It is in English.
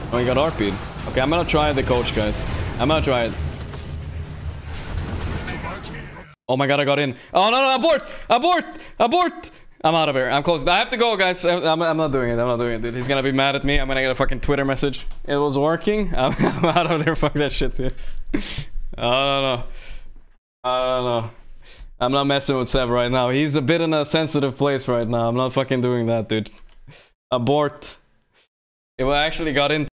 Oh, he got RP'd. Okay, I'm gonna try the coach, guys. I'm gonna try it. Oh my god, I got in. Oh no, no, abort! Abort! Abort! I'm out of here. I'm close. I have to go, guys. I'm not doing it. I'm not doing it, dude. He's gonna be mad at me. I'm gonna get a fucking Twitter message. It was working. I'm out of there. Fuck that shit, dude. I don't know. I don't know. I'm not messing with Ceb right now. He's a bit in a sensitive place right now. I'm not fucking doing that, dude. Abort. It actually got in.